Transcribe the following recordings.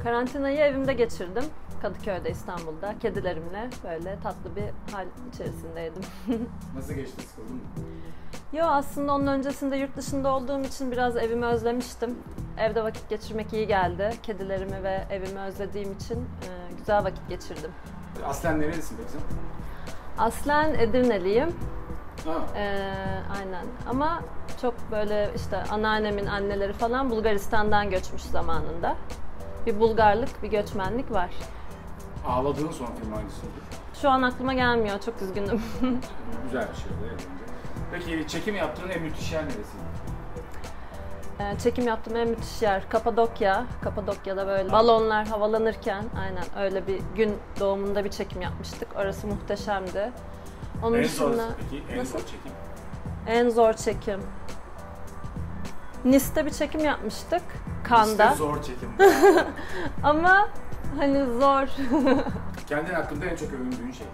Karantinayı evimde geçirdim. Kadıköy'de, İstanbul'da. Kedilerimle böyle tatlı bir hal içerisindeydim. Nasıl geçti, sıkıldın mı? Yo, aslında onun öncesinde yurt dışında olduğum için biraz evimi özlemiştim. Evde vakit geçirmek iyi geldi. Kedilerimi ve evimi özlediğim için güzel vakit geçirdim. Aslen nerelisin peki sen? Aslen Edirneliyim. Ha. Aynen. Ama çok böyle işte anneannemin anneleri falan Bulgaristan'dan göçmüş zamanında. Bir Bulgarlık, bir göçmenlik var. Ağladığın son film hangisi oldu? Şu an aklıma gelmiyor, çok üzgünüm. Güzel bir şey oldu bence. Peki çekim yaptığın en müthiş yer neresi? Çekim yaptığım en müthiş yer Kapadokya. Kapadokya'da böyle balonlar havalanırken aynen öyle bir gün doğumunda bir çekim yapmıştık. Orası muhteşemdi. Onun En dışında... zor peki, en zor çekim? En zor çekim. Nice'te bir çekim yapmıştık. Cannes'da. Nice'te zor çekim. Ama hani zor. Kendin hakkında en çok övündüğün şey?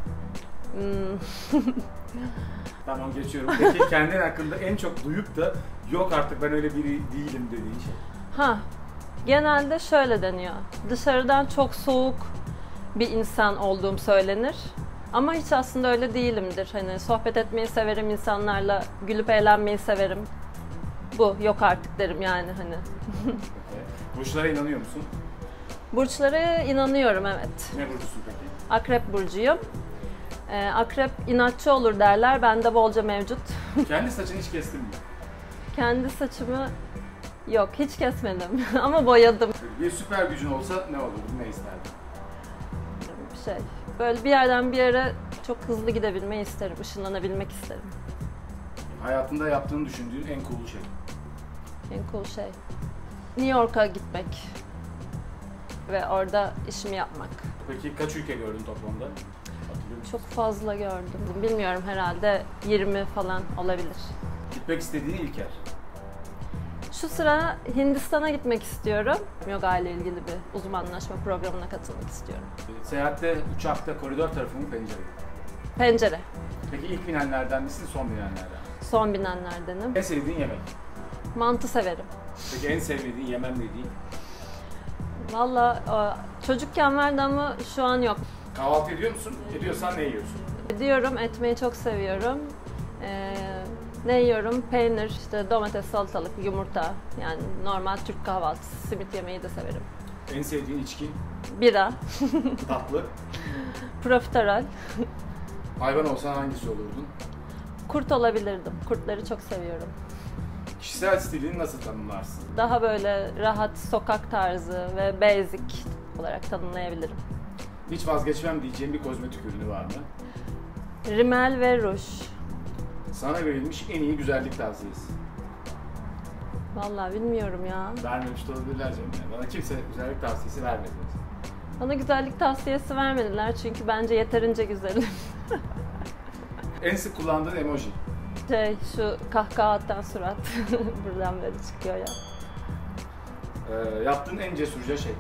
Tamam, geçiyorum. Peki kendin hakkında en çok duyup da yok artık ben öyle biri değilim dediğin şey? Genelde şöyle deniyor. Dışarıdan çok soğuk bir insan olduğum söylenir. Ama hiç aslında öyle değilimdir. Hani sohbet etmeyi severim insanlarla, gülüp eğlenmeyi severim. Bu yok artık derim yani hani. Burçlara inanıyor musun? Burçlara inanıyorum, evet. Ne burcusun peki? Akrep burcuyum. Akrep inatçı olur derler. Bende bolca mevcut. Kendi saçını hiç kestin mi? Kendi saçımı yok, hiç kesmedim ama boyadım. Bir süper gücün olsa ne olurdu, ne isterdin? Böyle bir yerden bir yere çok hızlı gidebilmeyi isterim, ışınlanabilmek isterim. Hayatında yaptığını düşündüğün en cool şey? En cool şey. New York'a gitmek ve orada işimi yapmak. Peki kaç ülke gördün toplamda? Hatırlıyor musun? Çok fazla gördüm. Bilmiyorum, herhalde 20 falan olabilir. Gitmek istediğin ilk yer? Şu sıra Hindistan'a gitmek istiyorum. Yoga ile ilgili bir uzmanlaşma programına katılmak istiyorum. Seyahatte, uçakta, koridor tarafı mı, pencere mi? Pencere. Peki ilk binenlerden misin, son binenlerden? Son binenlerdenim. En sevdiğin yemek? Mantı severim. Peki en sevmediğin, yemem dediğin? Valla çocukken vardı ama şu an yok. Kahvaltı ediyor musun? Ediyorsan ne yiyorsun? Ediyorum, etmeyi çok seviyorum. Ne yiyorum? Peynir, işte domates, salatalık, yumurta. Yani normal Türk kahvaltısı, simit yemeyi de severim. En sevdiğin içki? Bira. Tatlı? Profiterol. Hayvan olsan hangisi olurdun? Kurt olabilirdim. Kurtları çok seviyorum. Kişisel stilini nasıl tanımlarsın? Daha böyle rahat, sokak tarzı ve basic olarak tanımlayabilirim. Hiç vazgeçmem diyeceğim bir kozmetik ürünü var mı? Rimel ve ruj. Sana verilmiş en iyi güzellik tavsiyesi? Vallahi bilmiyorum ya. Vermemiş de olabilirler canım. Bana kimse güzellik tavsiyesi vermedi. Bana güzellik tavsiyesi vermediler çünkü bence yeterince güzelim. En sık kullandığın emoji? Şu kahkaha atan surat. Buradan böyle çıkıyor ya. Yaptığın en cesurca şey?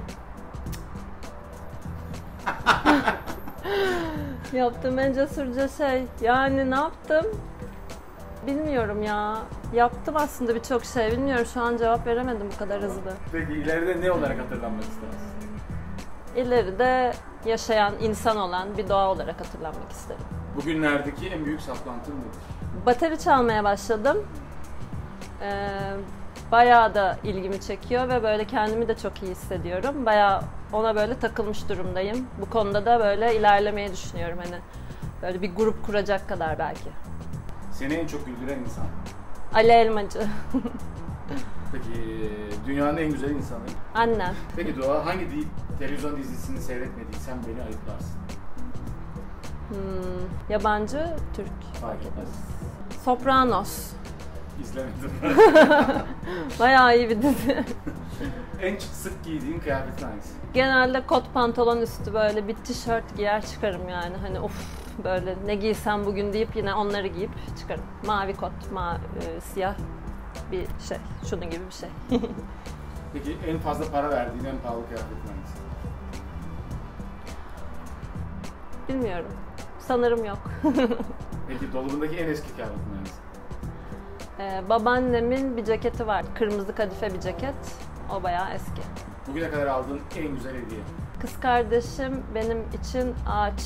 Yaptığım en cesurca şey, yani ne yaptım? Bilmiyorum ya. Yaptım aslında birçok şey. Bilmiyorum, şu an cevap veremedim bu kadar hızlı. Peki ileride ne olarak hatırlanmak istersin? İleride yaşayan, insan olan bir doğa olarak hatırlanmak isterim. Bugünlerdeki en büyük saplantın nedir? Bateri çalmaya başladım. Bayağı da ilgimi çekiyor ve böyle kendimi de çok iyi hissediyorum. Bayağı ona böyle takılmış durumdayım. Bu konuda da böyle ilerlemeyi düşünüyorum, hani böyle bir grup kuracak kadar belki. Seni en çok güldüren insan? Ali Elmacı. Peki dünyanın en güzel insanı? Annem. Peki Doğa, hangi televizyon dizisini seyretmediysen beni ayıplarsın? Yabancı, Türk. Fark etmez. Sopranos. İzlemedim. Bayağı iyi bir dizi. En sık giydiğin kıyafetin hangisi? Genelde kot pantolon üstü böyle bir tişört giyer çıkarım yani. Hani of, böyle ne giysem bugün deyip yine onları giyip çıkarım. Mavi kot, siyah bir şey. Şunun gibi bir şey. Peki en fazla para verdiğin en pahalı kıyafetin hangisi? Bilmiyorum. Sanırım yok. Peki dolabındaki en eski kıyafetin hangisi? Babaannemin bir ceketi var. Kırmızı kadife bir ceket. O bayağı eski. Bugüne kadar aldığın en güzel hediye. Kız kardeşim benim için ağaç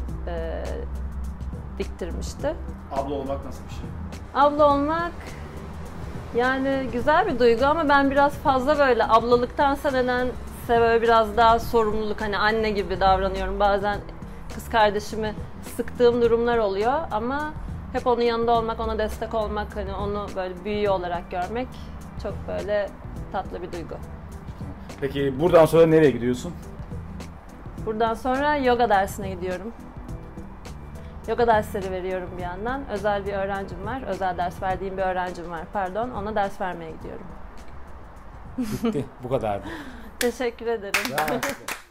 diktirmişti. Abla olmak nasıl bir şey? Abla olmak yani güzel bir duygu ama ben biraz fazla böyle ablalıktansa nedense böyle biraz daha sorumluluk, hani anne gibi davranıyorum. Bazen kız kardeşimi sıktığım durumlar oluyor ama hep onun yanında olmak, ona destek olmak, hani onu böyle büyüğü olarak görmek çok böyle tatlı bir duygu. Peki buradan sonra nereye gidiyorsun? Buradan sonra yoga dersine gidiyorum. Yoga dersleri veriyorum bir yandan. Özel bir öğrencim var. Özel ders verdiğim bir öğrencim var. Pardon. Ona ders vermeye gidiyorum. Bitti. Bu kadardı. Teşekkür ederim. Bravo.